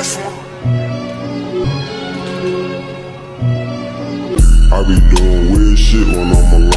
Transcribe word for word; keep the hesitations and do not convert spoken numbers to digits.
this one. I be doing weird shit when I'm alone.